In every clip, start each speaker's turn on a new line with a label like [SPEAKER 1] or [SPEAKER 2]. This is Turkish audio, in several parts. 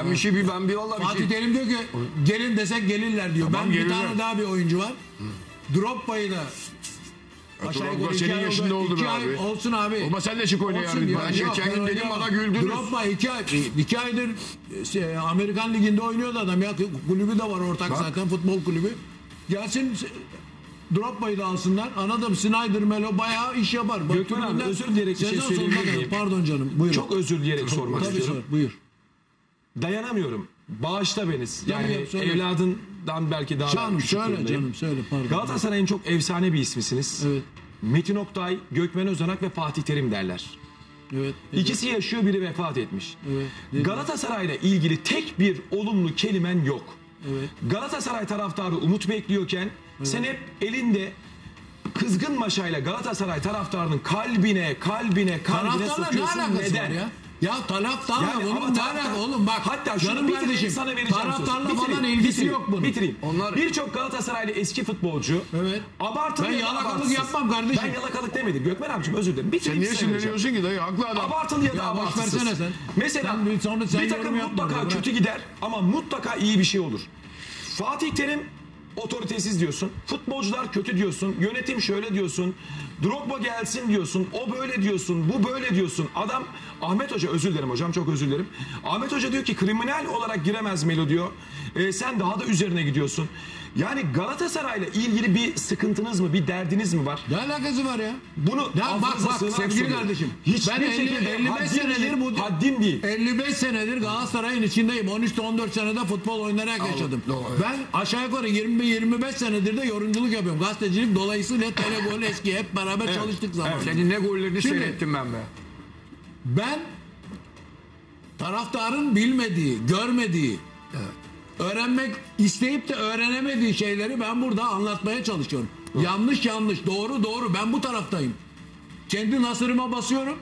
[SPEAKER 1] Ben bir şey ben bir vallahi bir
[SPEAKER 2] Fatih
[SPEAKER 1] şey.
[SPEAKER 2] Terim diyor ki gelin desek gelirler diyor.
[SPEAKER 1] Tamam,
[SPEAKER 2] ben
[SPEAKER 1] gelirler.
[SPEAKER 2] bir tane daha bir oyuncu var. Drogba'yı da aşağı
[SPEAKER 1] Drogba
[SPEAKER 2] yukarı
[SPEAKER 1] senin yaşında oldu be abi.
[SPEAKER 2] Olsun abi.
[SPEAKER 1] Ama sen de çık oyna
[SPEAKER 2] Olsun
[SPEAKER 1] yani.
[SPEAKER 2] ya,
[SPEAKER 1] Ben
[SPEAKER 2] yok,
[SPEAKER 1] geçen gün dedim
[SPEAKER 2] oynayamam.
[SPEAKER 1] bana güldünüz.
[SPEAKER 2] Drogba 2 aydır Amerikan Ligi'nde oynuyordu adam ya. Kulübü de var ortak zaten, futbol kulübü. Gelsin Drogba'yı da alsınlar. Anladım. Snyder, Melo bayağı iş yapar. Bak,
[SPEAKER 3] Gökmen abi, özür dileyerek bir şey
[SPEAKER 2] sezon
[SPEAKER 3] söyleyebilir
[SPEAKER 2] sonuna kadar.
[SPEAKER 3] miyim?
[SPEAKER 2] Pardon canım. Buyurun.
[SPEAKER 3] Çok özür dileyerek sormak
[SPEAKER 2] Tabii
[SPEAKER 3] istiyorum.
[SPEAKER 2] sor. Buyur.
[SPEAKER 3] Dayanamıyorum. Bağışla beni. Yani
[SPEAKER 2] Tabii, söyle.
[SPEAKER 3] evladından belki daha
[SPEAKER 2] Canım
[SPEAKER 3] küçük
[SPEAKER 2] söyle
[SPEAKER 3] durumdayım.
[SPEAKER 2] canım söyle pardon.
[SPEAKER 3] Galatasaray'ın çok efsane bir ismisiniz.
[SPEAKER 2] Evet.
[SPEAKER 3] Metin Oktay, Gökmen Özanak ve Fatih Terim derler.
[SPEAKER 2] Evet.
[SPEAKER 3] İkisi yaşıyor, biri vefat etmiş.
[SPEAKER 2] Evet.
[SPEAKER 3] Galatasaray'la ilgili tek bir olumlu kelimen yok.
[SPEAKER 2] Evet.
[SPEAKER 3] Galatasaray taraftarı umut bekliyorken sen hep elinde kızgın maşayla Galatasaray taraftarının kalbine
[SPEAKER 2] Taraftarla ne
[SPEAKER 3] sokuyorsun.
[SPEAKER 2] alakası
[SPEAKER 3] Neden?
[SPEAKER 2] var ya? Ya taraftarla
[SPEAKER 3] Yani ama
[SPEAKER 2] bunun ne
[SPEAKER 3] taraftar-
[SPEAKER 2] alakası? Oğlum bak.
[SPEAKER 3] Hatta şunu
[SPEAKER 2] canım
[SPEAKER 3] bitireyim,
[SPEAKER 2] kardeşim.
[SPEAKER 3] sana vereceğim
[SPEAKER 2] Taraftarla
[SPEAKER 3] sözü.
[SPEAKER 2] falan
[SPEAKER 3] Bitireyim,
[SPEAKER 2] ilgisi
[SPEAKER 3] bitireyim,
[SPEAKER 2] yok bunun.
[SPEAKER 3] Bitireyim.
[SPEAKER 1] Onlar-
[SPEAKER 3] Birçok Galatasaraylı eski futbolcu
[SPEAKER 2] Evet.
[SPEAKER 3] abartılı
[SPEAKER 2] Ben
[SPEAKER 3] ya da
[SPEAKER 2] yalakalık
[SPEAKER 3] abartısız.
[SPEAKER 2] yapmam kardeşim.
[SPEAKER 3] Ben yalakalık demedim. Gökmen abicim özür dilerim.
[SPEAKER 1] Sen
[SPEAKER 3] Bitireyim,
[SPEAKER 1] niye
[SPEAKER 3] size vereceğim.
[SPEAKER 1] sinirleniyorsun ki dayı? Haklı adam.
[SPEAKER 3] Abartılı ya da
[SPEAKER 2] Ya boş
[SPEAKER 3] abartısız.
[SPEAKER 2] versene sen.
[SPEAKER 3] Mesela
[SPEAKER 2] Sen
[SPEAKER 3] bir takım
[SPEAKER 2] yorum yapma
[SPEAKER 3] mutlaka
[SPEAKER 2] orada, bırak.
[SPEAKER 3] kötü gider ama mutlaka iyi bir şey olur. Fatih Terim otoritesiz diyorsun. Futbolcular kötü diyorsun. Yönetim şöyle diyorsun. Drogba gelsin diyorsun. O böyle diyorsun. Bu böyle diyorsun. Adam Ahmet Hoca, özür dilerim hocam, çok özür dilerim. Ahmet Hoca diyor ki kriminal olarak giremez Melo diyor. Sen daha da üzerine gidiyorsun. Yani Galatasaray'la ilgili bir sıkıntınız mı, bir derdiniz mi var?
[SPEAKER 2] Ne alakası var ya?
[SPEAKER 3] Bunu
[SPEAKER 2] Ya bak
[SPEAKER 3] affınıza
[SPEAKER 2] bak
[SPEAKER 3] sığınarak
[SPEAKER 2] sevgili
[SPEAKER 3] soruyorum.
[SPEAKER 2] kardeşim.
[SPEAKER 3] Hiçbir
[SPEAKER 2] Ben
[SPEAKER 3] şekilde
[SPEAKER 2] 55
[SPEAKER 3] haddim
[SPEAKER 2] senedir
[SPEAKER 3] değil,
[SPEAKER 2] bu
[SPEAKER 3] haddim değil.
[SPEAKER 2] 55 senedir Galatasaray'ın içindeyim. 13-14 senede futbol oynayarak yaşadım.
[SPEAKER 1] doğru, evet.
[SPEAKER 2] Ben aşağı yukarı 20-25 senedir de yorumculuk yapıyorum. Gazetecilik dolayısıyla Telegol eski hep beraber çalıştık zamanında.
[SPEAKER 1] Senin ne gollerini
[SPEAKER 2] Şimdi-
[SPEAKER 1] seyrettim ben be.
[SPEAKER 2] Ben taraftarın bilmediği, görmediği, öğrenmek isteyip de öğrenemediği şeyleri ben burada anlatmaya çalışıyorum. Yanlış yanlış, doğru doğru. Ben bu taraftayım. Kendi nasırıma basıyorum.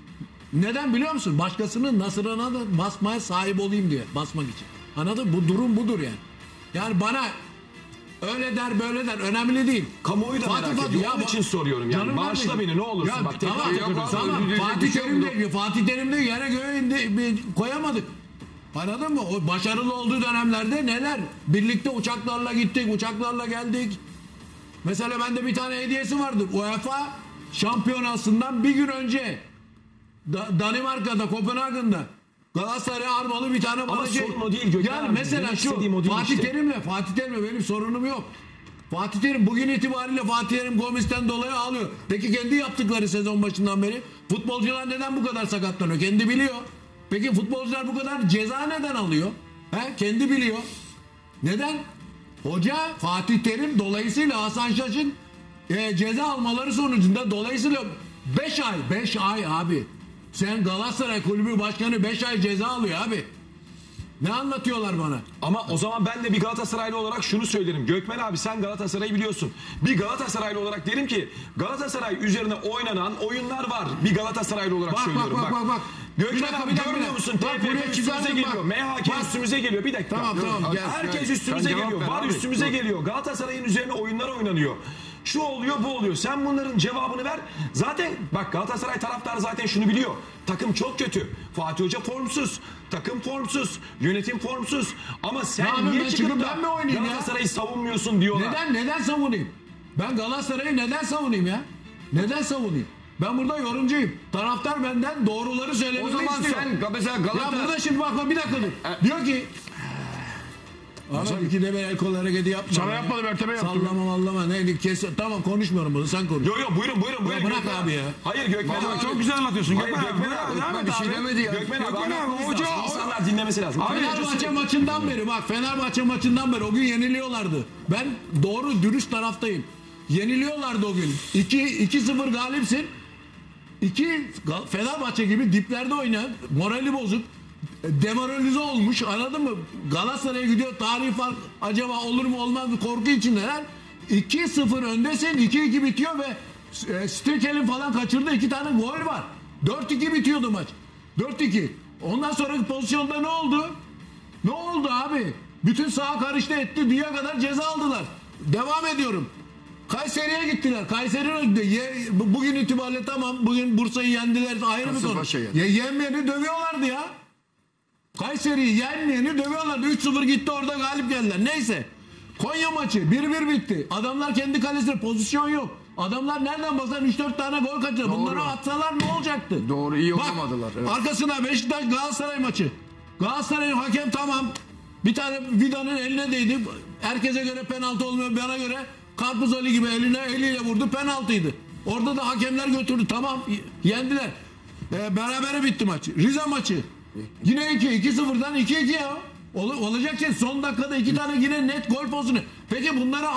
[SPEAKER 2] Neden biliyor musun? Başkasının nasırına da basmaya sahip olayım diye. Basmak için. Anladın mı? Bu durum budur yani. Yani bana öyle der böyle der önemli değil.
[SPEAKER 3] Kamuoyu da merak ediyor. Onun için soruyorum yani.
[SPEAKER 2] Canım
[SPEAKER 3] Bağışla
[SPEAKER 2] kardeşim.
[SPEAKER 3] beni ne olursun.
[SPEAKER 2] Ya,
[SPEAKER 3] Bak tekrar
[SPEAKER 2] tamam,
[SPEAKER 3] tekrar
[SPEAKER 1] yapma.
[SPEAKER 3] söylüyorum.
[SPEAKER 2] Tamam.
[SPEAKER 1] Öldürecek
[SPEAKER 2] Fatih
[SPEAKER 1] bir şey
[SPEAKER 2] Terim
[SPEAKER 1] yok.
[SPEAKER 2] de Fatih Terim de yere göğe indi, koyamadık. Anladın mı? O başarılı olduğu dönemlerde neler? Birlikte uçaklarla gittik, uçaklarla geldik. Mesela bende bir tane hediyesi vardır. UEFA şampiyonasından bir gün önce Danimarka'da, Kopenhagen'da Galatasaray'a armalı bir tane
[SPEAKER 3] Ama
[SPEAKER 2] bana
[SPEAKER 3] sorun o değil Gökmen
[SPEAKER 2] Yani
[SPEAKER 3] abi.
[SPEAKER 2] mesela
[SPEAKER 3] Demek
[SPEAKER 2] şu
[SPEAKER 3] istediğim o değil
[SPEAKER 2] Fatih
[SPEAKER 3] işte.
[SPEAKER 2] Terim'le benim sorunum yok. Fatih Terim bugün itibariyle Fatih Terim Gomis'ten dolayı ağlıyor. Peki kendi yaptıkları sezon başından beri futbolcular neden bu kadar sakatlanıyor? Kendi biliyor. Peki futbolcular bu kadar ceza neden alıyor? Kendi biliyor. Neden? Hoca Fatih Terim dolayısıyla Hasan Şaş'ın ceza almaları sonucunda dolayısıyla 5 ay abi. Sen Galatasaray Kulübü Başkanı 5 ay ceza alıyor abi. Ne anlatıyorlar bana?
[SPEAKER 3] Ama o zaman ben de bir Galatasaraylı olarak şunu söylerim. Gökmen abi sen Galatasaray'ı biliyorsun. Bir Galatasaraylı olarak derim ki Galatasaray üzerine oynanan oyunlar var. Bir Galatasaraylı olarak
[SPEAKER 2] Bak,
[SPEAKER 3] söylüyorum.
[SPEAKER 2] bak.
[SPEAKER 3] Gökmen abi görmüyor musun?
[SPEAKER 2] Bak, buraya
[SPEAKER 3] TFF üstümüze
[SPEAKER 2] çıkardım
[SPEAKER 3] geliyor.
[SPEAKER 2] bak.
[SPEAKER 3] MHK
[SPEAKER 2] Bak.
[SPEAKER 3] üstümüze geliyor. Bir dakika.
[SPEAKER 2] Tamam, gel.
[SPEAKER 3] Herkes
[SPEAKER 1] Sen
[SPEAKER 3] üstümüze
[SPEAKER 1] cevap
[SPEAKER 3] geliyor.
[SPEAKER 1] ver
[SPEAKER 3] Var
[SPEAKER 1] abi.
[SPEAKER 3] üstümüze
[SPEAKER 1] Dur.
[SPEAKER 3] geliyor. Galatasaray'ın üzerine oyunlar oynanıyor. Şu oluyor bu oluyor. Sen bunların cevabını ver. Zaten bak Galatasaray taraftarı zaten şunu biliyor. Takım çok kötü. Fatih Hoca formsuz. Takım formsuz. Yönetim formsuz. Ama
[SPEAKER 2] Ne
[SPEAKER 3] sen
[SPEAKER 2] yapayım
[SPEAKER 3] niye
[SPEAKER 2] ben,
[SPEAKER 3] çıkıp
[SPEAKER 2] çıkıp
[SPEAKER 3] da
[SPEAKER 2] ben mi oynayayım ya?
[SPEAKER 3] Galatasaray'ı savunmuyorsun diyorlar.
[SPEAKER 2] Neden savunayım? Ben Galatasaray'ı neden savunayım ya? Neden savunayım? Ben burada yorumcuyum. Taraftar benden doğruları
[SPEAKER 1] O
[SPEAKER 2] söylememi
[SPEAKER 1] zaman
[SPEAKER 2] istiyor.
[SPEAKER 1] sen mesela
[SPEAKER 2] Ya
[SPEAKER 1] Galatasaray...
[SPEAKER 2] burada şimdi bak bir dakika dur. Diyor ki Ahmet ikide bir el kol hareketi yapma.
[SPEAKER 1] Sana yapmadım, Ertem'e yaptım.
[SPEAKER 2] Sallama mallama. Ne, tamam konuşmuyorum bunu sen konuş.
[SPEAKER 3] Yo buyurun.
[SPEAKER 2] Ya bırak
[SPEAKER 3] Gökmen
[SPEAKER 2] abi ya.
[SPEAKER 3] Hayır Gökmen
[SPEAKER 1] Vallahi
[SPEAKER 3] abi.
[SPEAKER 1] çok
[SPEAKER 4] güzel anlatıyorsun.
[SPEAKER 3] Hayır
[SPEAKER 4] Gökmen abi,
[SPEAKER 3] Gökmen abi.
[SPEAKER 4] devam et
[SPEAKER 1] bir şey
[SPEAKER 4] abi.
[SPEAKER 1] demedi ya.
[SPEAKER 3] Gökmen abi
[SPEAKER 4] Gökmen abi,
[SPEAKER 3] anlatmanız
[SPEAKER 4] hoca-
[SPEAKER 3] lazım. İnsanlar dinlemesi lazım.
[SPEAKER 2] Fenerbahçe maçından beri bak Fenerbahçe maçından beri o gün yeniliyorlardı. Ben doğru dürüst taraftayım. Yeniliyorlardı o gün. 2-0 galipsin. Fenerbahçe gibi diplerde oynayan morali bozuk. Demoralize olmuş anladın mı? Galatasaray'a gidiyor tarihi fark acaba olur mu olmaz mı korku içindeler. 2-0 öndesin 2-2 bitiyor ve Stirkel'in falan kaçırdığı 2 tane gol var. 4-2 bitiyordu maç. 4-2. Ondan sonraki pozisyonda ne oldu? Ne oldu abi? Bütün saha karıştı etti. Dünya kadar ceza aldılar. Devam ediyorum. Kayseri'ye gittiler. Kayseri bugün itibariyle tamam. Bugün Bursa'yı yendiler. Ayrı bir konu.
[SPEAKER 1] Kasımpaşa yendi.
[SPEAKER 2] Yenmeyeni dövüyorlardı ya. Kayseri'yi yenmeyeni dövüyorlardı. 3-0 gitti, orada galip geldiler. Neyse. Konya maçı 1-1 bitti. Adamlar kendi kalesinde, pozisyon yok. Adamlar nereden baksan 3-4 tane gol kaçırdı. Bunları atsalar ne olacaktı?
[SPEAKER 1] Doğru, iyi
[SPEAKER 2] Bak,
[SPEAKER 1] oynamadılar. Evet.
[SPEAKER 2] arkasına Beşiktaş Galatasaray maçı. Galatasaray'ın hakem tamam. Bir tane Vida'nın eline değdi. Herkese göre penaltı olmuyor. Bana göre Karpuz Ali gibi eliyle vurdu. Penaltıydı. Orada da hakemler götürdü. Tamam, yendiler. Berabere bitti maç. Rize maçı. Yine 2-0'dan 2-2 ya. Olacak şey, son dakikada 2 tane yine net gol pozisyonu. Peki bunları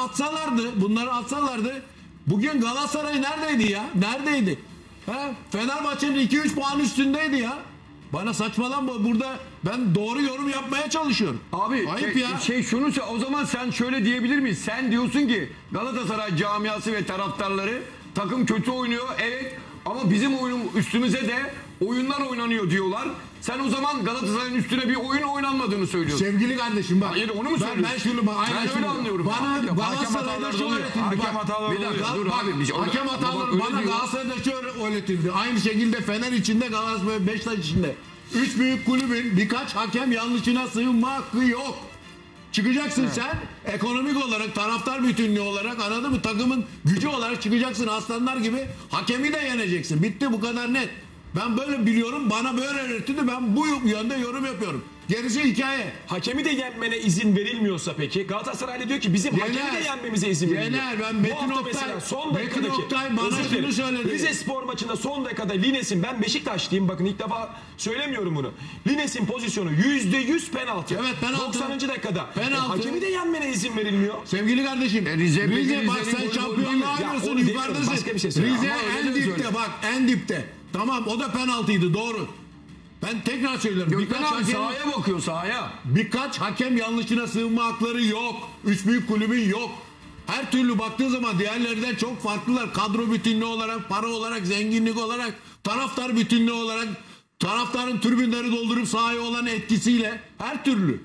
[SPEAKER 2] atsalardı. Bugün Galatasaray neredeydi ya? Neredeydi? Fenerbahçe'nin 2-3 puan üstündeydi ya. Bana saçmalama, burada ben doğru yorum yapmaya çalışıyorum.
[SPEAKER 4] Abi
[SPEAKER 2] ayıp ya.
[SPEAKER 4] O zaman sen şöyle diyebilir miyiz? Sen diyorsun ki Galatasaray camiası ve taraftarları takım kötü oynuyor. Evet, ama bizim üstümüze de oyunlar oynanıyor diyorlar. Sen o zaman Galatasaray'ın üstüne bir oyun oynanmadığını söylüyorsun.
[SPEAKER 2] Sevgili kardeşim bak.
[SPEAKER 4] Hayır, onu mu söylüyorsun?
[SPEAKER 2] Ben şunu
[SPEAKER 4] öyle anlıyorum.
[SPEAKER 2] Bana
[SPEAKER 4] Hakem
[SPEAKER 2] Galatasaray'da
[SPEAKER 4] hataları
[SPEAKER 2] şu
[SPEAKER 4] oluyor.
[SPEAKER 2] öğretildi.
[SPEAKER 4] Hakem hataları
[SPEAKER 2] Bir dakika,
[SPEAKER 4] oluyor. Dur
[SPEAKER 2] bak,
[SPEAKER 4] abi,
[SPEAKER 2] hakem hataları
[SPEAKER 4] öyle
[SPEAKER 2] bana
[SPEAKER 4] diyor.
[SPEAKER 2] Galatasaray'da şöyle öğretildi. Aynı şekilde Fener içinde, Galatasaray, Beşiktaş içinde. 3 büyük kulübün birkaç hakem yanlışına sığınma hakkı yok. Çıkacaksın sen ekonomik olarak, taraftar bütünlüğü olarak, anladın mı? Takımın gücü olarak çıkacaksın aslanlar gibi, hakemi de yeneceksin. Bitti, bu kadar net. Ben böyle biliyorum, bana böyle öğretildi, ben bu yönde yorum yapıyorum. Gerisi hikaye.
[SPEAKER 3] Hakemi de yenmene izin verilmiyorsa peki? Galatasaraylı diyor ki bizim hakemi de yenmemize izin verilmiyor.
[SPEAKER 2] Ben
[SPEAKER 3] Bu
[SPEAKER 2] Metin
[SPEAKER 3] hafta
[SPEAKER 2] Oktay,
[SPEAKER 3] mesela son
[SPEAKER 2] Metin
[SPEAKER 3] dakikadaki,
[SPEAKER 2] Oktay bana
[SPEAKER 3] özür dilerim,
[SPEAKER 2] şunu söyledi.
[SPEAKER 3] Rize Spor maçında son dakikada Lines'in, ben Beşiktaşlıyım bakın ilk defa söylemiyorum bunu. Lines'in pozisyonu %100 penaltı.
[SPEAKER 2] Evet, penaltı.
[SPEAKER 3] 90. dakikada.
[SPEAKER 2] Penaltı.
[SPEAKER 3] Hakemi de yenmene izin verilmiyor.
[SPEAKER 2] Sevgili kardeşim,
[SPEAKER 4] Rize
[SPEAKER 2] bak
[SPEAKER 4] Rize'nin
[SPEAKER 2] sen
[SPEAKER 4] golü
[SPEAKER 2] şampiyonluğa
[SPEAKER 4] değil mi?
[SPEAKER 2] oynuyorsun,
[SPEAKER 3] Ya onu demiyorum,
[SPEAKER 2] yukarıdasın.
[SPEAKER 3] başka bir şey söyle.
[SPEAKER 2] Rize
[SPEAKER 4] Ama öyle
[SPEAKER 2] en
[SPEAKER 4] de
[SPEAKER 2] dipte,
[SPEAKER 4] söyle.
[SPEAKER 2] bak en dipte. Tamam, o da penaltıydı, doğru. Ben tekrar söylüyorum.
[SPEAKER 4] Gökmen abi sahaya bakıyor, sahaya.
[SPEAKER 2] Birkaç hakem yanlışına sığınma hakları yok. 3 büyük kulübün yok. Her türlü baktığın zaman diğerlerinden çok farklılar. Kadro bütünlüğü olarak, para olarak, zenginlik olarak, taraftar bütünlüğü olarak, taraftarın tribünleri doldurup sahaya olan etkisiyle, her türlü.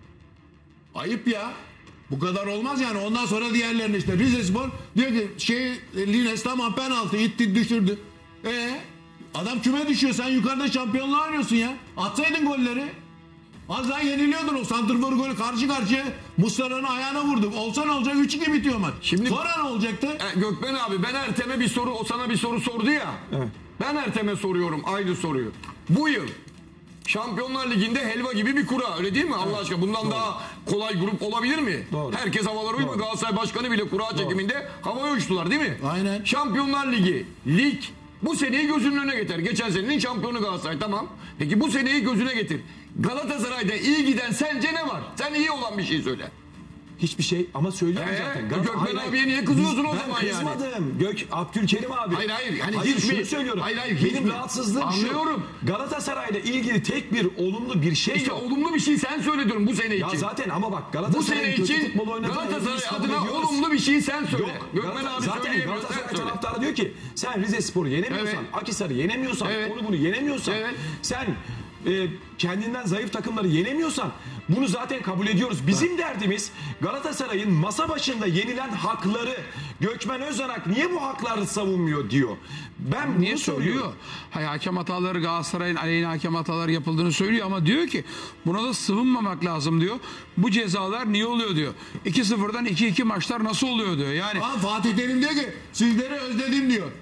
[SPEAKER 2] Ayıp ya. Bu kadar olmaz yani. Ondan sonra diğerlerine işte Rizespor diyor ki Lines tamam penaltı itti, düşürdü. Adam küme düşüyor, sen yukarıda şampiyonluğa oynuyorsun ya. Atsaydın golleri. Az daha yeniliyordun, o santrfor golü karşı karşıya Muslera'nın ayağına vurduk. Olsa ne olacak? 3-2 bitiyor maç.
[SPEAKER 4] Şimdi-
[SPEAKER 2] Sonra ne olacaktı?
[SPEAKER 4] Gökmen abi, ben Ertem'e bir soru, o sana bir soru sordu ya.
[SPEAKER 3] Evet.
[SPEAKER 4] Ben Ertem'e soruyorum aynı soruyu. Bu yıl Şampiyonlar Ligi'nde helva gibi bir kura, öyle değil mi? Allah aşkına bundan daha kolay grup olabilir mi?
[SPEAKER 3] Doğru.
[SPEAKER 4] Herkes havalara uymuyor. Galatasaray Başkanı bile kura çekiminde havaya uçtular değil mi?
[SPEAKER 2] Aynen.
[SPEAKER 4] Şampiyonlar Ligi, lig bu seneyi gözünün önüne getir. Geçen senenin şampiyonu Galatasaray, tamam. Peki bu seneyi gözüne getir. Galatasaray'da iyi giden sence ne var? Sen iyi olan bir şey söyle.
[SPEAKER 3] Hiçbir şey ama söylüyorum zaten.
[SPEAKER 4] Gökmen
[SPEAKER 3] Hayır,
[SPEAKER 4] abiye niye kızıyorsun o
[SPEAKER 3] ben
[SPEAKER 4] zaman yani?
[SPEAKER 3] kızmadım. Abdülkerim abi.
[SPEAKER 4] Hayır, yani
[SPEAKER 3] hayır
[SPEAKER 4] hiç
[SPEAKER 3] şunu
[SPEAKER 4] mi?
[SPEAKER 3] söylüyorum.
[SPEAKER 4] Hayır, hiç
[SPEAKER 3] Benim
[SPEAKER 4] mi?
[SPEAKER 3] rahatsızlığım
[SPEAKER 4] Anlıyorum.
[SPEAKER 3] şu. Galatasaray'la ilgili tek bir olumlu bir şey
[SPEAKER 4] İşte
[SPEAKER 3] yok.
[SPEAKER 4] olumlu bir şey sen söyle diyorum bu sene
[SPEAKER 3] Ya
[SPEAKER 4] için.
[SPEAKER 3] zaten ama bak
[SPEAKER 4] Bu
[SPEAKER 3] Galatasaray'ın
[SPEAKER 4] sene
[SPEAKER 3] kötü
[SPEAKER 4] için
[SPEAKER 3] futbol oynadığını
[SPEAKER 4] Galatasaray
[SPEAKER 3] hepimiz kabul
[SPEAKER 4] adına
[SPEAKER 3] ediyoruz.
[SPEAKER 4] olumlu bir şey sen söyle.
[SPEAKER 3] Yok.
[SPEAKER 4] Gökmen abi
[SPEAKER 3] Zaten
[SPEAKER 4] söyleyemiyor, sen
[SPEAKER 3] Galatasaray
[SPEAKER 4] söyle.
[SPEAKER 3] taraftarı diyor ki sen Rizespor'u yenemiyorsan,
[SPEAKER 4] Evet.
[SPEAKER 3] Akhisar'ı yenemiyorsan,
[SPEAKER 4] Evet.
[SPEAKER 3] onu bunu yenemiyorsan,
[SPEAKER 4] Evet.
[SPEAKER 3] sen kendinden zayıf takımları yenemiyorsan bunu zaten kabul ediyoruz. Bizim derdimiz Galatasaray'ın masa başında yenilen hakları. Gökmen Özanak niye bu hakları savunmuyor diyor. Ben
[SPEAKER 1] Niye
[SPEAKER 3] bunu
[SPEAKER 1] söylüyor?
[SPEAKER 3] soruyorum.
[SPEAKER 1] Hayır, hakem hataları, Galatasaray'ın aleyhine hakem hataları yapıldığını söylüyor ama diyor ki buna da sığınmamak lazım diyor. Bu cezalar niye oluyor diyor. 2-0'dan 2-2 maçlar nasıl oluyor diyor. Yani
[SPEAKER 2] Fatih Terim diyor ki sizleri özledim diyor.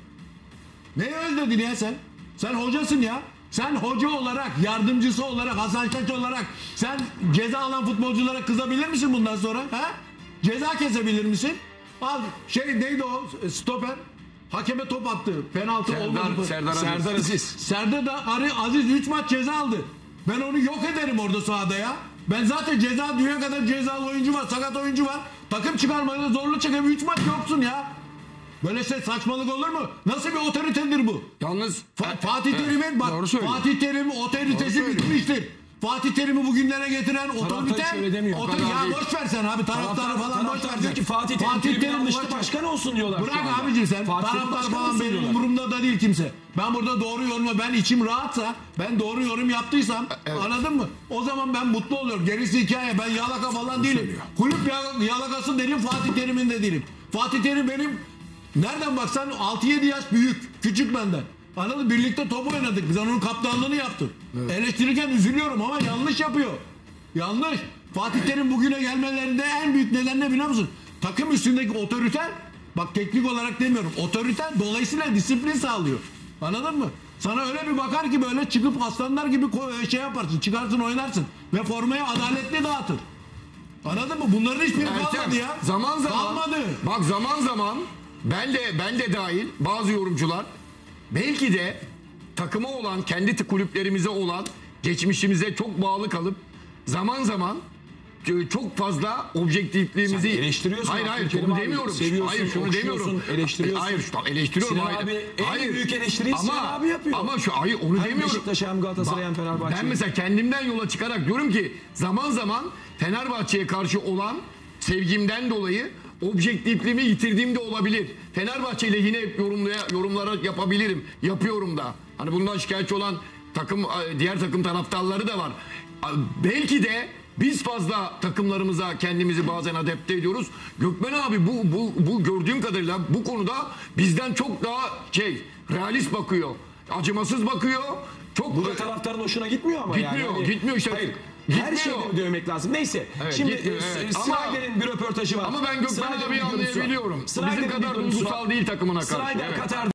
[SPEAKER 2] Neyi özledin ya sen? Sen hocasın ya. Sen hoca olarak, yardımcısı olarak, Hasan Şaş olarak sen ceza alan futbolculara kızabilir misin bundan sonra? Ha? Ceza kesebilir misin? Al neydi o stoper? Hakeme top attı. Penaltı olmadı.
[SPEAKER 4] Serdar Aziz.
[SPEAKER 2] Serdar da Aziz 3 maç ceza aldı. Ben onu yok ederim orada sahada ya. Ben zaten dünya kadar cezalı oyuncu var, sakat oyuncu var. Takım çıkarmada zorlu çıkıyor. 3 maç yoksun ya. Böyle saçmalık olur mu? Nasıl bir otoritedir bu?
[SPEAKER 4] Yalnız
[SPEAKER 2] Fatih Terim'in bak,
[SPEAKER 1] doğru söylüyor.
[SPEAKER 2] Fatih Terim'in otoritesi bitmiştir. Fatih Terim'i bugünlere getiren otorite.
[SPEAKER 3] hiç öyle demiyor. O kadar
[SPEAKER 2] Ya
[SPEAKER 3] değil.
[SPEAKER 2] boş ver sen abi, taraftarı falan boş ver.
[SPEAKER 3] diyor ki Fatih Terim yanlışlı
[SPEAKER 2] boş ver.
[SPEAKER 3] başkan olsun diyorlar.
[SPEAKER 2] Bırak
[SPEAKER 3] şu anda.
[SPEAKER 2] abicim sen.
[SPEAKER 3] Fatih Terim
[SPEAKER 2] Taraftar
[SPEAKER 3] başkan
[SPEAKER 2] falan
[SPEAKER 3] olsun
[SPEAKER 2] benim
[SPEAKER 3] diyorlar.
[SPEAKER 2] umurumda da değil kimse. Ben burada doğru yoruma, ben içim rahatsa, ben doğru yorum yaptıysam, anladın mı? O zaman ben mutlu oluyorum. Gerisi hikaye. Ben yalaka falan değilim. Kulüp yalakası değilim, Fatih Terim'in de değilim. Fatih Terim benim nereden baksan 6-7 yaş büyük. Küçük benden. Anladın mı? Birlikte top oynadık. Biz onun kaptanlığını yaptık. Eleştirirken üzülüyorum ama yanlış yapıyor. Yanlış. Fatih Terim bugüne gelmelerinde en büyük neden ne biliyor musun? Takım üstündeki otoriter, bak teknik olarak demiyorum, otoriter dolayısıyla disiplin sağlıyor. Anladın mı? Sana öyle bir bakar ki böyle çıkıp aslanlar gibi şey yaparsın, çıkarsın oynarsın ve formayı adaletli dağıtır. Anladın mı? Bunların hiçbiri kalmadı ya.
[SPEAKER 4] Zaman zaman
[SPEAKER 2] Kalmadı.
[SPEAKER 4] bak zaman zaman ben de dahil bazı yorumcular belki de takıma olan, kendi kulüplerimize olan geçmişimize çok bağlı kalıp zaman zaman çok fazla objektifliğimizi
[SPEAKER 3] Sen eleştiriyorsun.
[SPEAKER 4] Hayır
[SPEAKER 3] Abdülkerim
[SPEAKER 4] şunu
[SPEAKER 3] abi.
[SPEAKER 4] demiyorum.
[SPEAKER 3] Seviyorsun,
[SPEAKER 4] Hayır şunu
[SPEAKER 3] okşuyorsun,
[SPEAKER 4] demiyorum.
[SPEAKER 3] eleştiriyorsun.
[SPEAKER 4] Hayır eleştiriyorum.
[SPEAKER 3] Sinan
[SPEAKER 4] hayır.
[SPEAKER 3] abi en büyük eleştiriyi Sinan abi yapıyor.
[SPEAKER 4] Ama hayır onu
[SPEAKER 3] Hem
[SPEAKER 4] demiyorum.
[SPEAKER 3] Beşiktaş hem Galatasaray hem Fenerbahçe.
[SPEAKER 4] Ben mesela kendimden yola çıkarak diyorum ki zaman zaman Fenerbahçe'ye karşı olan sevgimden dolayı objektifliğimi yitirdiğim de olabilir. Fenerbahçe ile yine yorumlara yapabilirim. Yapıyorum da. Hani bundan şikayetçi olan diğer takım taraftarları da var. Belki de biz fazla takımlarımıza kendimizi bazen adapte ediyoruz. Gökmen abi bu gördüğüm kadarıyla bu konuda bizden çok daha realist bakıyor. Acımasız bakıyor. Çok
[SPEAKER 3] Bu da taraftarın hoşuna gitmiyor ama
[SPEAKER 4] Gitmiyor,
[SPEAKER 3] yani.
[SPEAKER 4] gitmiyor işte.
[SPEAKER 3] Hayır.
[SPEAKER 4] Gitmiyor.
[SPEAKER 3] Her şeyde mi dövmek lazım? Neyse.
[SPEAKER 4] Evet,
[SPEAKER 3] Şimdi
[SPEAKER 4] gitmiyor, evet.
[SPEAKER 3] Snyder'in bir röportajı var.
[SPEAKER 4] Ama ben Gökmen
[SPEAKER 3] Snyder'in
[SPEAKER 4] abiyi
[SPEAKER 3] bir görüntüsü var.
[SPEAKER 4] anlayabiliyorum.
[SPEAKER 3] Snyder'in
[SPEAKER 4] Bizim
[SPEAKER 3] bir
[SPEAKER 4] kadar
[SPEAKER 3] görüntüsü
[SPEAKER 4] duygusal
[SPEAKER 3] var.
[SPEAKER 4] değil takımına karşı.
[SPEAKER 3] Snyder
[SPEAKER 4] Evet.
[SPEAKER 3] Katar